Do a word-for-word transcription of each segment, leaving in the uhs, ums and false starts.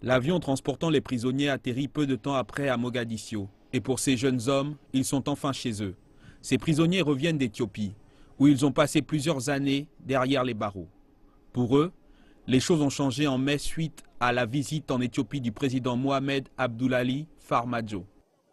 L'avion transportant les prisonniers atterrit peu de temps après à Mogadiscio. Et pour ces jeunes hommes, ils sont enfin chez eux. Ces prisonniers reviennent d'Éthiopie, où ils ont passé plusieurs années derrière les barreaux. Pour eux, les choses ont changé en mai suite à la visite en Éthiopie du président Mohamed Abdullahi Farmajo.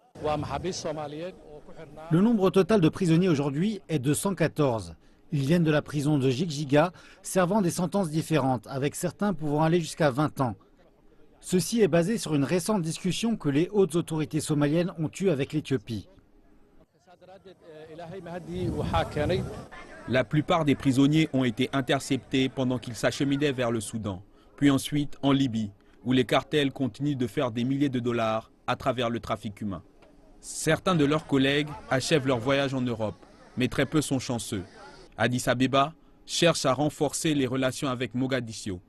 Le nombre total de prisonniers aujourd'hui est de cent quatorze. Ils viennent de la prison de Jigjiga, servant des sentences différentes, avec certains pouvant aller jusqu'à vingt ans. Ceci est basé sur une récente discussion que les hautes autorités somaliennes ont eue avec l'Éthiopie. La plupart des prisonniers ont été interceptés pendant qu'ils s'acheminaient vers le Soudan, puis ensuite en Libye, où les cartels continuent de faire des milliers de dollars à travers le trafic humain. Certains de leurs collègues achèvent leur voyage en Europe, mais très peu sont chanceux. Addis Abeba cherche à renforcer les relations avec Mogadiscio.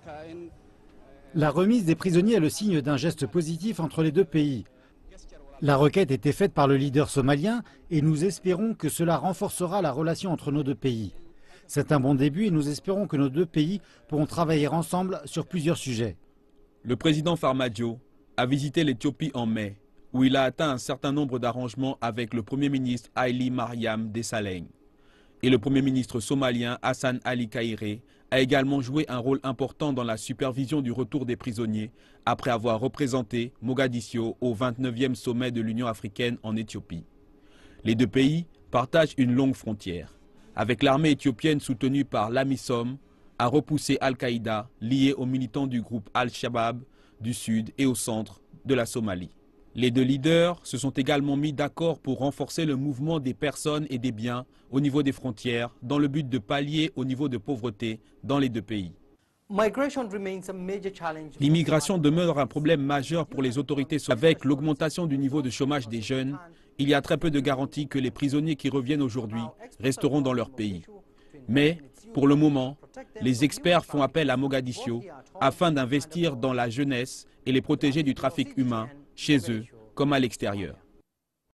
La remise des prisonniers est le signe d'un geste positif entre les deux pays. La requête était faite par le leader somalien et nous espérons que cela renforcera la relation entre nos deux pays. C'est un bon début et nous espérons que nos deux pays pourront travailler ensemble sur plusieurs sujets. Le président Farmajo a visité l'Éthiopie en mai, où il a atteint un certain nombre d'arrangements avec le Premier ministre Haïli Mariam Desalegn. Et le Premier ministre somalien Hassan Ali Kairé a également joué un rôle important dans la supervision du retour des prisonniers après avoir représenté Mogadiscio au vingt-neuvième sommet de l'Union africaine en Éthiopie. Les deux pays partagent une longue frontière, avec l'armée éthiopienne soutenue par l'AMISOM a repoussé Al-Qaïda lié aux militants du groupe Al-Shabaab du sud et au centre de la Somalie. Les deux leaders se sont également mis d'accord pour renforcer le mouvement des personnes et des biens au niveau des frontières dans le but de pallier au niveau de pauvreté dans les deux pays. L'immigration demeure un problème majeur pour les autorités. Avec l'augmentation du niveau de chômage des jeunes, il y a très peu de garanties que les prisonniers qui reviennent aujourd'hui resteront dans leur pays. Mais, pour le moment, les experts font appel à Mogadiscio afin d'investir dans la jeunesse et les protéger du trafic humain, chez eux comme à l'extérieur.